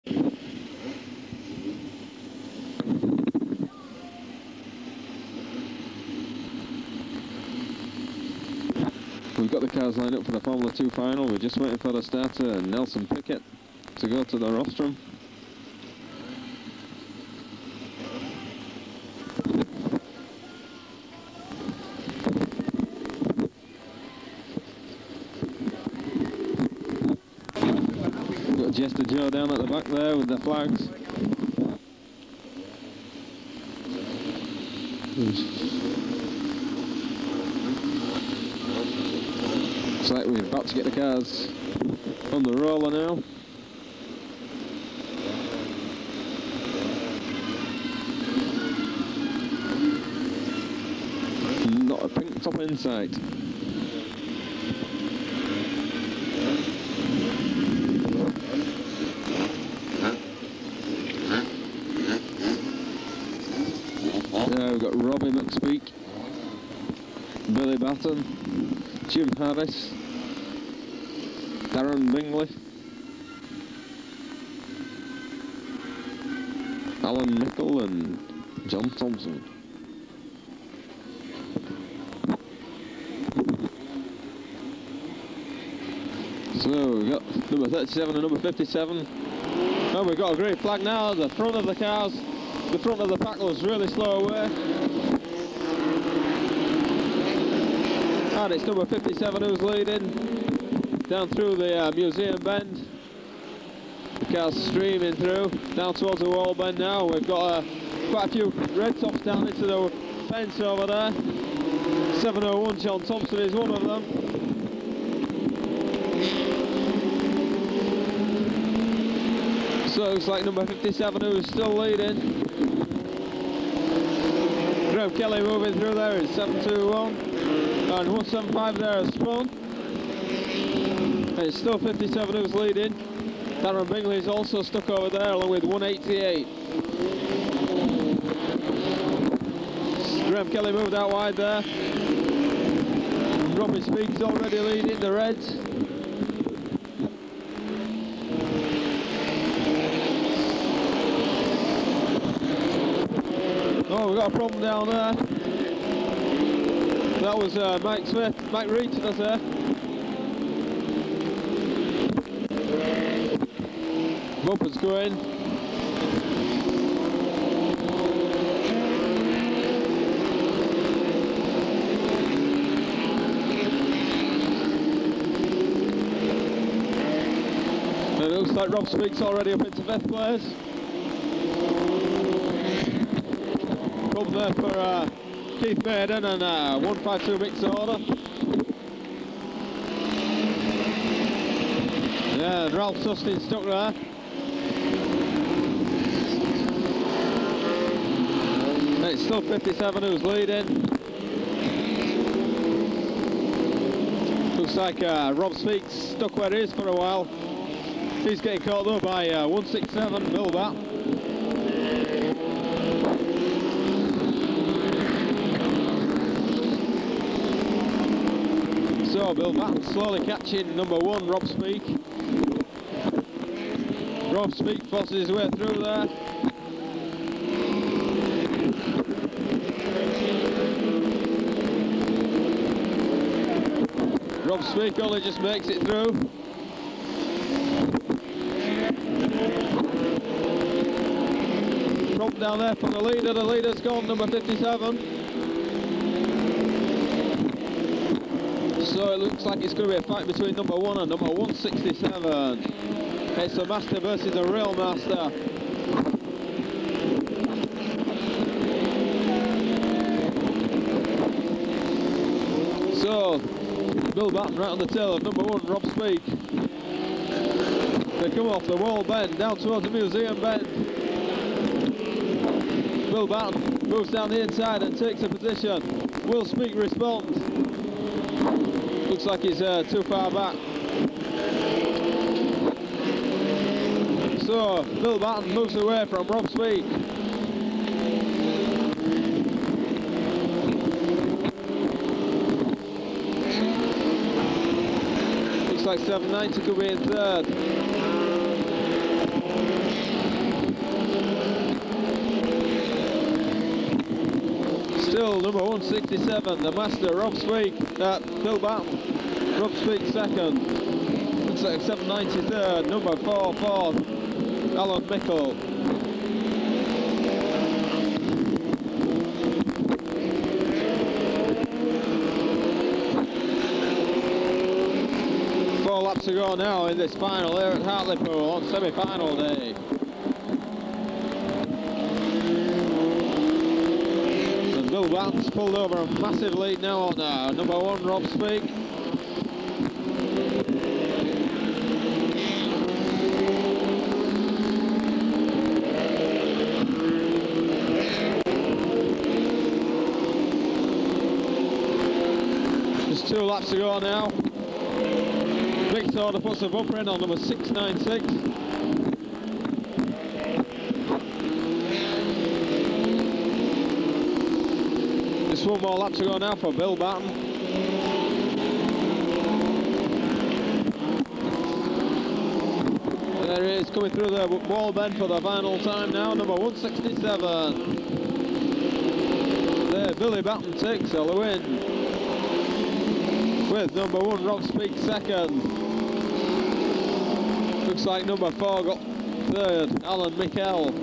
We've got the cars lined up for the Formula 2 final. We're just waiting for the starter, Nelson Piquet, to go to the rostrum. We've got Jester Joe down at the back there with the flags. Looks like we're about to get the cars on the roller now. Not a pink top in sight. Now we've got Robbie McSpeak, Billy Batten, Jim Harris, Darren Bingley, Alan Mickle and John Thompson. So we've got number 37 and number 57. And we've got a great flag now. The front of the cars, the front of the pack was really slow away. And it's number 57 who's leading down through the museum bend. The cars streaming through down towards the wall bend now. We've got quite a few red tops down into the fence over there. 701 John Thompson is one of them. So it looks like number 57 who is still leading. Graham Kelly moving through there is 721. And 175 there has spun. And it's still 57 who's leading. Darren Bingley is also stuck over there along with 188. Graham Kelly moved out wide there. Robbie Speak's already leading the Reds. Oh, we've got a problem down there. That was Mike Smith, Mike Reed, that's there. Bumper's going. And it looks like Rob Speak's already up into 5th place. Problem there for Keith Maiden and 152 mixed order. Yeah, and Ralph Sustin stuck there. And it's still 57 who's leading. Looks like Rob Speak's stuck where he is for a while. He's getting caught though by 167 Bill Batt. So Bill Batten slowly catching number 1, Rob Speak. Rob Speak forces his way through there. Rob Speak only just makes it through. Problem down there for the leader. The leader's gone, number 57. So it looks like it's going to be a fight between number 1 and number 167. It's a master versus a real master. So Bill Batten right on the tail of number 1, Rob Speak. They come off the wall bend down towards the museum bend. Bill Batten moves down the inside and takes a position. Will Speak respond? Looks like he's too far back. So Bill Batten moves away from Rob Speak. Looks like 790 could be in 3rd. number 167, the master, Rob Speak, Bill Batten. Rob Speak second. Looks like 793rd, number 4, fourth, Alan Mickle. Laps to go now in this final here at Hartlepool on semi-final day. And Bill Batten's pulled over a massive lead now on number 1, Rob Speak. Just 2 laps to go now. Victor puts a bumper in on number 696. Just 1 more lap to go now for Bill Batten. There he is coming through the wall bend for the final time now, number 167. There, Billy Batten takes the win. With number 1, Rob Speak second. Looks like number 4 got third, Alan Mickle.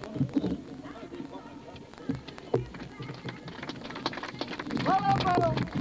Hello,